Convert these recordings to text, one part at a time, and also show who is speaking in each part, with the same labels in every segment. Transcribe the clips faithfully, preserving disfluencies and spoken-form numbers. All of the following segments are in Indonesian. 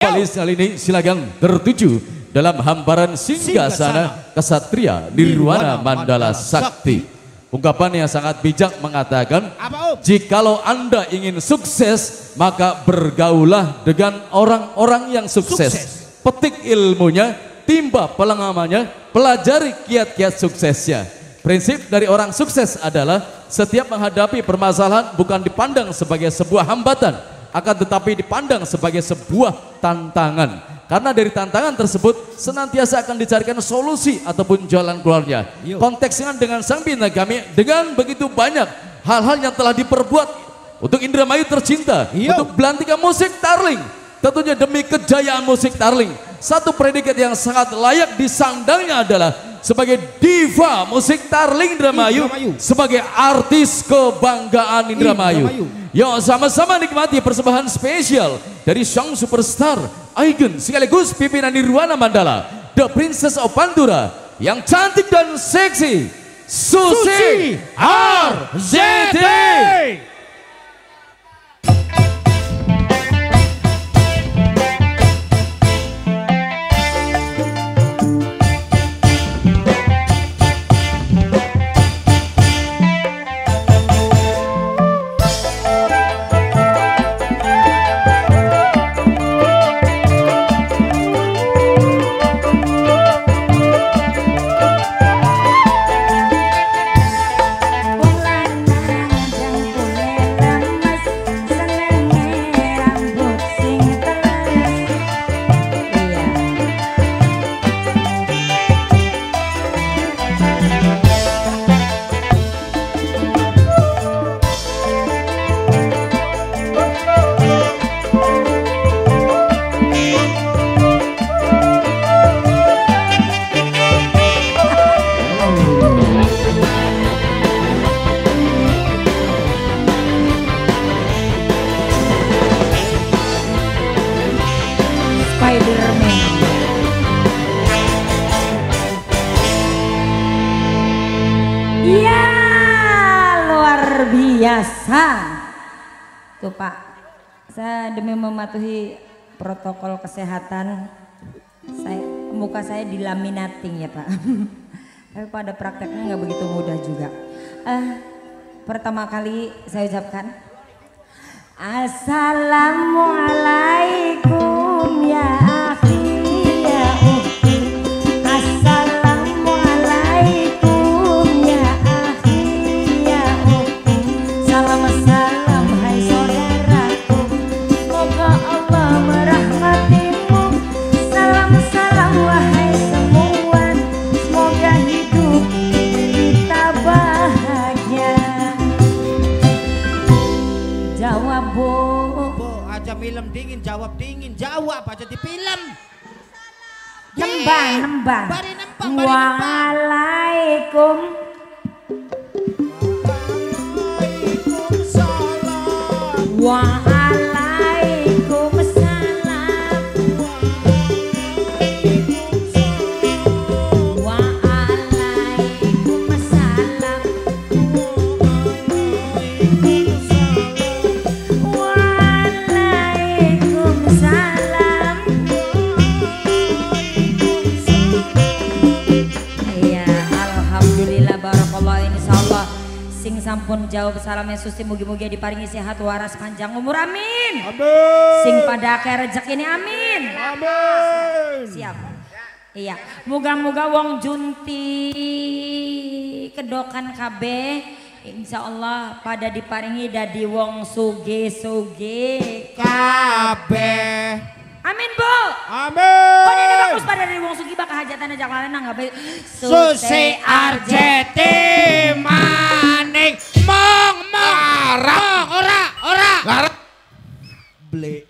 Speaker 1: Kembali kali ini silakan tertuju dalam hamparan singgasana Kesatria Nirwana Mandala Sakti. Ungkapan yang sangat bijak mengatakan, jikalau Anda ingin sukses, maka bergaulah dengan orang-orang yang sukses. sukses. Petik ilmunya, timba pengalamannya, pelajari kiat-kiat suksesnya. Prinsip dari orang sukses adalah setiap menghadapi permasalahan bukan dipandang sebagai sebuah hambatan, akan tetapi dipandang sebagai sebuah tantangan. Karena dari tantangan tersebut senantiasa akan dicarikan solusi ataupun jalan keluarnya. Konteksnya dengan sang bina kami, dengan begitu banyak hal-hal yang telah diperbuat untuk Indramayu tercinta, Yo. untuk belantika musik Tarling, tentunya demi kejayaan musik Tarling. Satu predikat yang sangat layak disandangnya adalah sebagai diva musik Tarling Indramayu, Indramayu. sebagai artis kebanggaan Indramayu. Indramayu. Yuk sama-sama nikmati persembahan spesial dari sang superstar Aigen sekaligus pimpinan Nirwana Mandala, The Princess of Pandura, yang cantik dan seksi, Susi R Z T.
Speaker 2: Iya, luar biasa. Tuh Pak, saya demi mematuhi protokol kesehatan, saya, muka saya dilaminating ya Pak. Tapi pada prakteknya nggak begitu mudah juga. Uh, pertama kali saya ucapkan Assalamualaikum ya akhi ya ukhti. Assalamualaikum ya akhi ya ukhti. Salam-salam hai saudaraku, semoga Allah merahmatimu. Salam-salam wahai semua, semoga hidup kita bahagia. Jawab Bu.
Speaker 3: Aja film dingin, jawab dingin, jawab aja di film.
Speaker 2: Nembang, nembang.
Speaker 3: Bari nembang, bari nembang.
Speaker 2: Waalaikum.
Speaker 3: Waalaikumsalam.
Speaker 2: Waalaikumsalam. Waalaikumsalam. Waalaikumsalam. Iya, alhamdulillah barakallah, insyaallah sing sampun jawab salamnya Susi mugi-mugi diparingi sehat waras panjang umur amin.
Speaker 3: Amin.
Speaker 2: Sing pada akeh rezeki ini amin.
Speaker 3: Amin.
Speaker 2: Siap. Iya, moga-moga wong junti kedokan kabeh insyaallah pada diparingi dadi wong sugih-sugih
Speaker 3: Kabeh.
Speaker 2: amin Bu.
Speaker 3: Amin.
Speaker 2: Kon ini bagus pada dari wong sugih bakal hajatan aja kalana nggak baik.
Speaker 3: Susi R J T maning mong mong mong ora ora ora ble.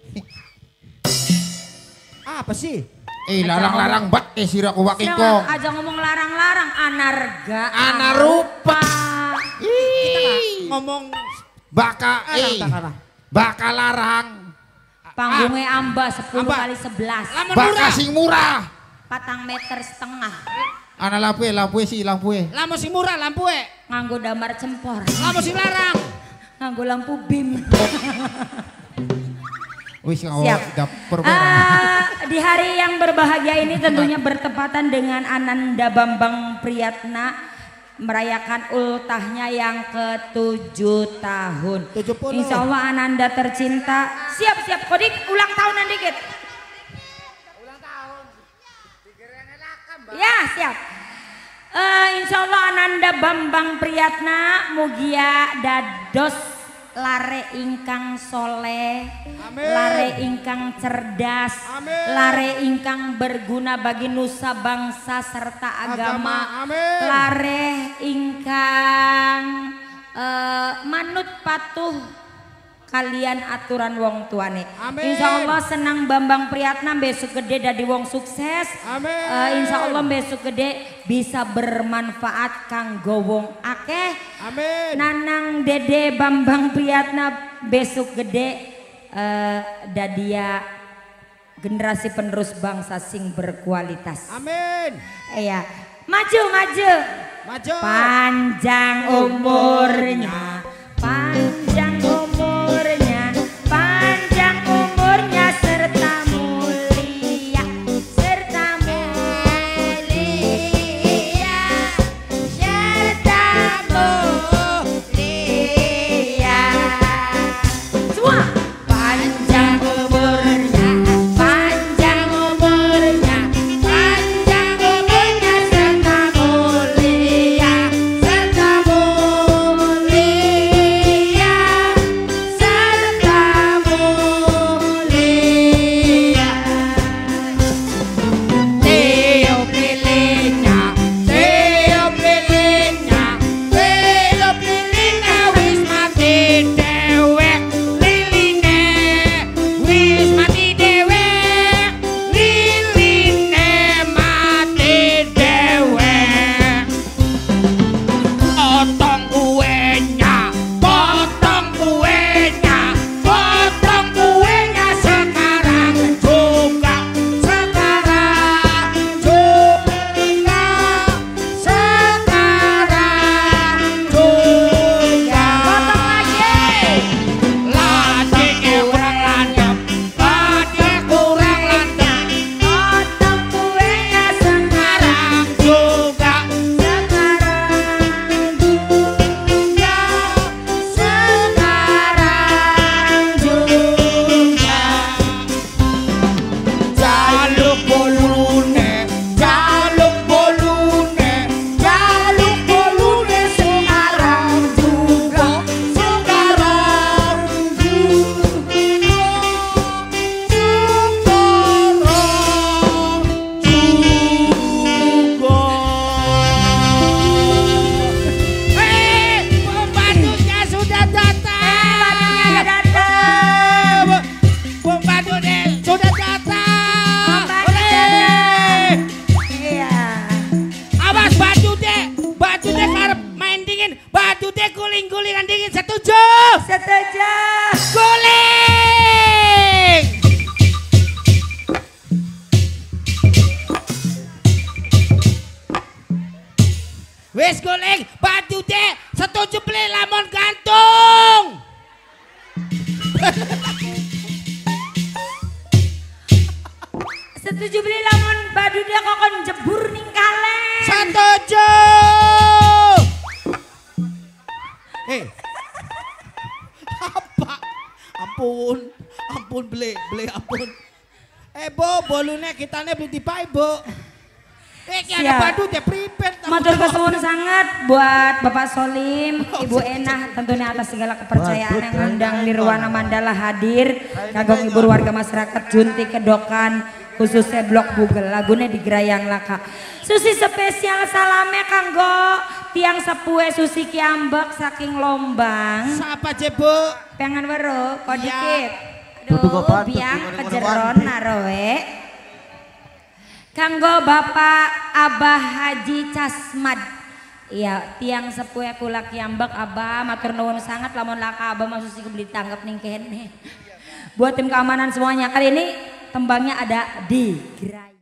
Speaker 3: Apa sih?
Speaker 4: Eh larang-larang bat eh sira kuwak iko.
Speaker 2: Jangan aja ngomong larang-larang, anarga
Speaker 4: Anarupa.
Speaker 3: Kita nggak ngomong
Speaker 4: Baka eh baka larang.
Speaker 2: panggungnya amba sepuluh
Speaker 3: Amba.
Speaker 2: kali sebelas
Speaker 3: lamun
Speaker 4: Baka
Speaker 3: murah.
Speaker 4: sing murah.
Speaker 2: patang meter setengah
Speaker 4: Ana lampu lampu si lampu.
Speaker 3: Lamun sing murah lampu e.
Speaker 2: nganggo damar cempor
Speaker 3: Lamun sing larang.
Speaker 2: nganggo lampu bim.
Speaker 4: Wis
Speaker 2: Siap.
Speaker 4: ngawak dapur.
Speaker 2: Ah, Di hari yang berbahagia ini tentunya bertepatan dengan Ananda Bambang Priyatna merayakan ultahnya yang ketujuh tahun.
Speaker 3: tujuh puluh.
Speaker 2: Insya Allah Ananda tercinta. Siap-siap Kodik ulang tahunan dikit. Ulang tahun. Ya siap. Uh, insya Allah Ananda Bambang Priyatna mugia dados lare ingkang soleh, amin. Lare ingkang cerdas, amin. Lare ingkang berguna bagi nusa bangsa serta agama, agama lare ingkang uh, manut patuh kalian aturan wong tuane. Insya Allah senang Bambang Priyatna besok gede dadi wong sukses. Uh, insya Allah besok gede bisa bermanfaat kanggo wong akeh. Amin. Nanang Dede Bambang Priyatna besok gede uh, dadia generasi penerus bangsa sing berkualitas. Amin. Iya. Maju maju. Maju. Panjang umurnya. Panjang umurnya, panjang umurnya serta mulia, serta mulia, serta mulia. Semua panjang umurnya, panjang umurnya, panjang umurnya serta mulia, serta mulia. Guling-gulingan dingin, setuju? Setuju. Guling. Wes guling, batu deh, setuju beli lamon gantung. Setuju beli lamon batu deh kokon jebur ning kaleng. Setuju.
Speaker 3: Eh, apa? Ampun, ampun beli, beli ampun. Eh bo, bolune kitane beli di pai bo. Eh, ada badu teh pripet.
Speaker 2: Matur kesuwun sangat buat Bapak Solim, Ibu Enah tentunya atas segala kepercayaan yang undang Nirwana Mandala hadir. Kagong ibu warga masyarakat Junti Kedokan khususnya Blok Bugel lagunya di Gerayang Laka. Susi spesial salame kanggo tiang sepuhe Susi Kiambek saking Lombang.
Speaker 3: Siapa je bu?
Speaker 2: Pengen weruh kok dikit. Aduh biang kejeron narowe. Kanggo Bapak Abah Haji Casmad. Iya tiang sepuhe kula Kiambek Abah matur nuwun sangat lamun laka Abah mah Susi beli tanggap ning kene. Buat tim keamanan semuanya kali ini tembangnya ada di Gerayang.